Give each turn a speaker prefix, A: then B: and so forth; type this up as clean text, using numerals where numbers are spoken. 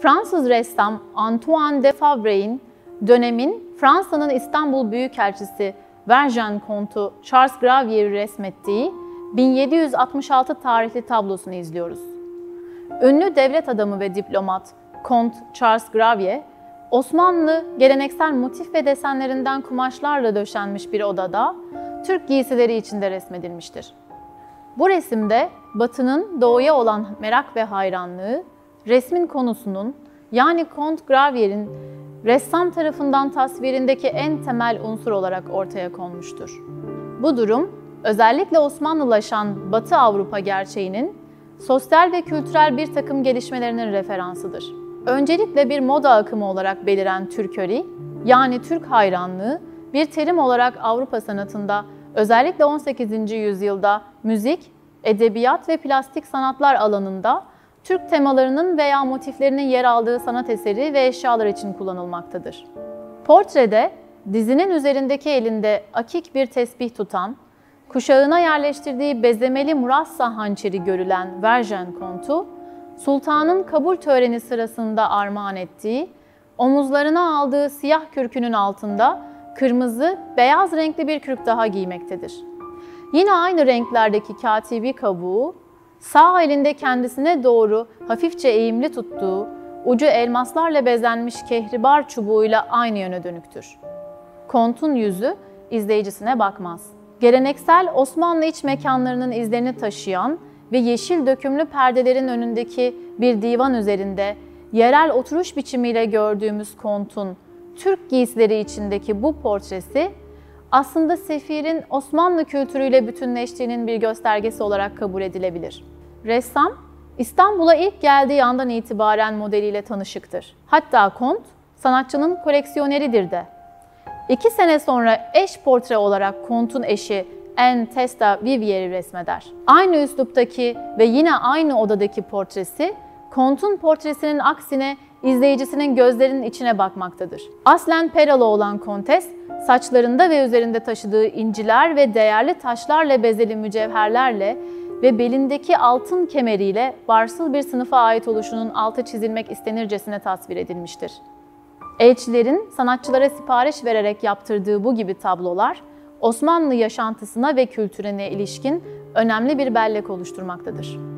A: Fransız ressam Antoine de Fabre'in dönemin Fransa'nın İstanbul Büyükelçisi Vergennes Comte'u Charles Gravier'i resmettiği 1766 tarihli tablosunu izliyoruz. Ünlü devlet adamı ve diplomat Comte Charles Gravier, Osmanlı geleneksel motif ve desenlerinden kumaşlarla döşenmiş bir odada Türk giysileri içinde resmedilmiştir. Bu resimde Batı'nın Doğu'ya olan merak ve hayranlığı, resmin konusunun yani Comte Gravier'in ressam tarafından tasvirindeki en temel unsur olarak ortaya konmuştur. Bu durum, özellikle Osmanlılaşan Batı Avrupa gerçeğinin sosyal ve kültürel bir takım gelişmelerinin referansıdır. Öncelikle bir moda akımı olarak beliren Türköri, yani Türk hayranlığı, bir terim olarak Avrupa sanatında özellikle 18. yüzyılda müzik, edebiyat ve plastik sanatlar alanında Türk temalarının veya motiflerinin yer aldığı sanat eseri ve eşyalar için kullanılmaktadır. Portrede, dizinin üzerindeki elinde akik bir tesbih tutan, kuşağına yerleştirdiği bezemeli murassa hançeri görülen Vergennes Comte'u, sultanın kabul töreni sırasında armağan ettiği, omuzlarına aldığı siyah kürkünün altında kırmızı, beyaz renkli bir kürk daha giymektedir. Yine aynı renklerdeki katibi kabuğu, sağ elinde kendisine doğru hafifçe eğimli tuttuğu, ucu elmaslarla bezenmiş kehribar çubuğuyla aynı yöne dönüktür. Comte'un yüzü izleyicisine bakmaz. Geleneksel Osmanlı iç mekanlarının izlerini taşıyan ve yeşil dökümlü perdelerin önündeki bir divan üzerinde yerel oturuş biçimiyle gördüğümüz Comte'un Türk giysileri içindeki bu portresi aslında sefirin Osmanlı kültürüyle bütünleştiğinin bir göstergesi olarak kabul edilebilir. Ressam, İstanbul'a ilk geldiği andan itibaren modeliyle tanışıktır. Hatta Comte, sanatçının koleksiyoneridir de. 2 sene sonra eş portre olarak Comte'un eşi Anne Testa Vivier'i resmeder. Aynı üsluptaki ve yine aynı odadaki portresi, Comte'un portresinin aksine izleyicisinin gözlerinin içine bakmaktadır. Aslen Peralı olan Kontes, saçlarında ve üzerinde taşıdığı inciler ve değerli taşlarla bezeli mücevherlerle ve belindeki altın kemeriyle varsıl bir sınıfa ait oluşunun altı çizilmek istenircesine tasvir edilmiştir. Elçilerin sanatçılara sipariş vererek yaptırdığı bu gibi tablolar, Osmanlı yaşantısına ve kültürüne ilişkin önemli bir bellek oluşturmaktadır.